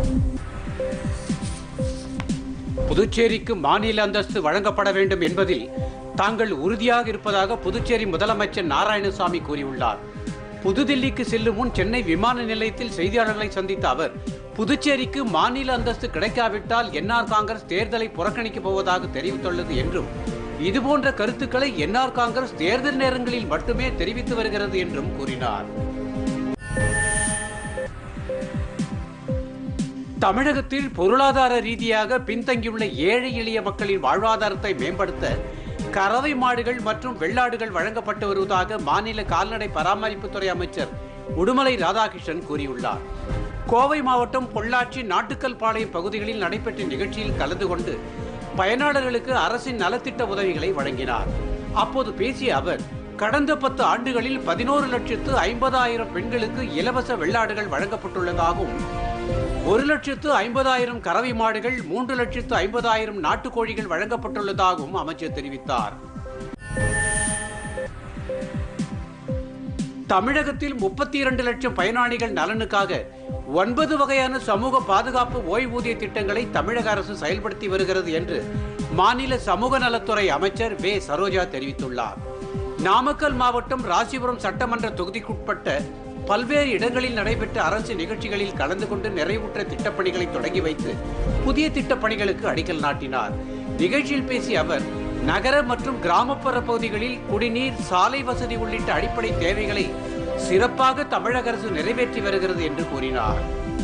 புதுச்சேரிக்கு மாநில அந்தஸ்து வழங்கப்பட வேண்டும் என்பதில் தாங்கள் உறுதியாக இருப்பதாக புதுச்சேரி முதலமைச்சர் நாராயணசாமி கூறியுள்ளார். புதுதில்லிக்கு செல்லும் முன் சென்னை விமான நிலையத்தில் செய்தியாளர்களை சந்தித்த அவர், புதுச்சேரிக்கு மாநில அந்தஸ்து கிடைக்காவிட்டால் என்ஆர் காங்கிரஸ் தேர்தலை புறக்கணிக்கப் போவதாக தெரிவித்துள்ளது என்றும், இதுபோன்ற கருத்துக்களை என்ஆர் காங்கிரஸ் தேர்தல் நேரங்களில் மட்டுமே தெரிவித்து வருகிறது என்றும் கூறினார். தமிழகத்தில் பொருளாதார ரீதியாக பின்தங்கியுள்ள ஏழை எளிய மக்களின் வாழ்வாதாரத்தை மேம்படுத்த கறவை மாடுகள் மற்றும் வெள்ளாடுகள் வழங்கப்பட்டு வருவதாக மாநில கால்நடை பராமரிப்புத்துறை அமைச்சர் உடுமலை ராதாகிருஷ்ணன் கூறியுள்ளார். கோவை மாவட்டம் பொள்ளாச்சி நாட்டுக்கல் பாளையம் பகுதிகளில் நடைபெற்ற நிகழ்ச்சியில் கலந்து கொண்டு பயனாளர்களுக்கு அரசின் நலத்திட்ட உதவிகளை வழங்கினார். அப்போது பேசிய அவர், கடந்த 10 ஆண்டுகளில் 11,50,000 பெண்களுக்கு இலவச வெள்ளாடுகள் வழங்கப்பட்டுள்ளதாகவும், 1,50,000 கறவை மாடுகள், 3,50,000 நாட்டுக்கோழிகள் வழங்கப்பட்டுள்ளதாகவும் அமைச்சர் தெரிவித்தார். தமிழகத்தில் 32 லட்சம் பயனாளிகள் நலனுக்காக 9 வகையான சமூக பாதுகாப்பு ஓய்வூதிய திட்டங்களை தமிழக அரசு செயல்படுத்தி வருகிறது என்று மாநில சமூக நலத்துறை அமைச்சர் வே. சரோஜா தெரிவித்துள்ளார். நாமக்கல் மாவட்டம் ராசிபுரம் சட்டமன்ற தொகுதிக்குட்பட்ட பல்வேறு இடங்களில் நடைபெற்ற அரசு நிகழ்ச்சிகளில் கலந்து கொண்டு நிறைவுற்ற திட்டப்பணிகளை தொடங்கி வைத்து புதிய திட்டப்பணிகளுக்கு அடிக்கல் நாட்டினார். நிகழ்ச்சியில் பேசிய அவர், நகர மற்றும் கிராமப்புற பகுதிகளில் குடிநீர், சாலை வசதி உள்ளிட்ட அடிப்படை தேவைகளை சிறப்பாக தமிழக அரசு நிறைவேற்றி வருகிறது என்று கூறினார்.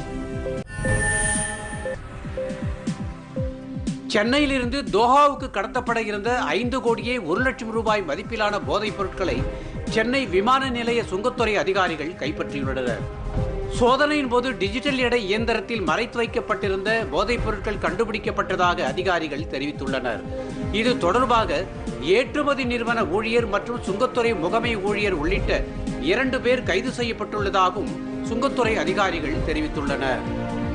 சென்னையிலிருந்து தோஹாவுக்கு கடத்தப்பட இருந்த 5 கோடியே 1 லட்சம் ரூபாய் மதிப்பிலான போதைப் பொருட்களை சென்னை விமான நிலைய சுங்கத்துறை அதிகாரிகள் கைப்பற்றியுள்ளனர். சோதனையின் போது டிஜிட்டல் எடை இயந்திரத்தில் மறைத்து வைக்கப்பட்டிருந்த போதைப் பொருட்கள் கண்டுபிடிக்கப்பட்டதாக அதிகாரிகள் தெரிவித்துள்ளனர். இது தொடர்பாக ஏற்றுமதி நிறுவன ஊழியர் மற்றும் சுங்கத்துறை முகமை ஊழியர் உள்ளிட்ட 2 பேர் கைது செய்யப்பட்டுள்ளதாகவும் சுங்கத்துறை அதிகாரிகள் தெரிவித்துள்ளனர்.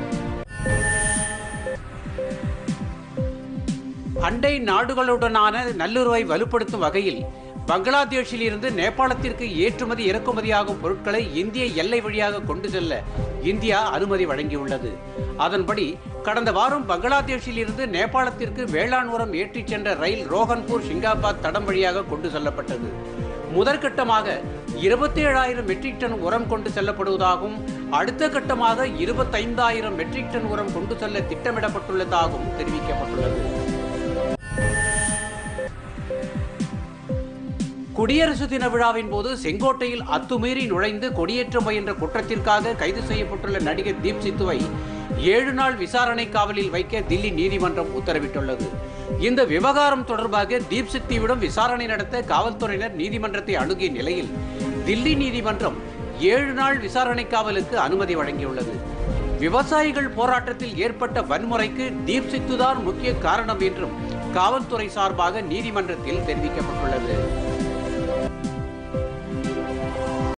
அண்டை நாடுகளுடனான நல்லுறவை வலுப்படுத்தும் வகையில் பங்களாதேஷில் இருந்து நேபாளத்திற்கு ஏற்றுமதி இறக்குமதியாகும் பொருட்களை இந்திய எல்லை வழியாக கொண்டு செல்ல இந்தியா அனுமதி வழங்கியுள்ளது. அதன்படி கடந்த வாரம் பங்களாதேஷில் இருந்து நேபாளத்திற்கு வேளாண் உரம் ஏற்றிச் சென்ற ரயில் ரோஹன்பூர் ஷிங்காபாத் தடம் வழியாக கொண்டு செல்லப்பட்டது. முதற்கட்டமாக 27,000 மெட்ரிக் டன் உரம் கொண்டு செல்லப்படுவதாகவும், அடுத்த கட்டமாக 25,000 மெட்ரிக் டன் உரம் கொண்டு செல்ல திட்டமிடப்பட்டுள்ளதாகவும் தெரிவிக்கப்பட்டுள்ளது. குடியரசு தின விழாவின் போது செங்கோட்டையில் அத்துமீறி நுழைந்து கொடியேற்ற முயன்ற குற்றத்திற்காக கைது செய்யப்பட்டுள்ள நடிகர் தீப் சித்துவை 7 நாள் விசாரணை காவலில் வைக்க தில்லி நீதிமன்றம் உத்தரவிட்டுள்ளது. இந்த விவகாரம் தொடர்பாக தீப் சித்துவிடம் விசாரணை நடத்த காவல்துறையினர் நீதிமன்றத்தை அணுகிய நிலையில் தில்லி நீதிமன்றம் 7 நாள் விசாரணை காவலுக்கு அனுமதி வழங்கியுள்ளது. விவசாயிகள் போராட்டத்தில் ஏற்பட்ட வன்முறைக்கு தீப் சித்துதான் முக்கிய காரணம் என்றும் காவல்துறை சார்பாக நீதிமன்றத்தில் தெரிவிக்கப்பட்டுள்ளது.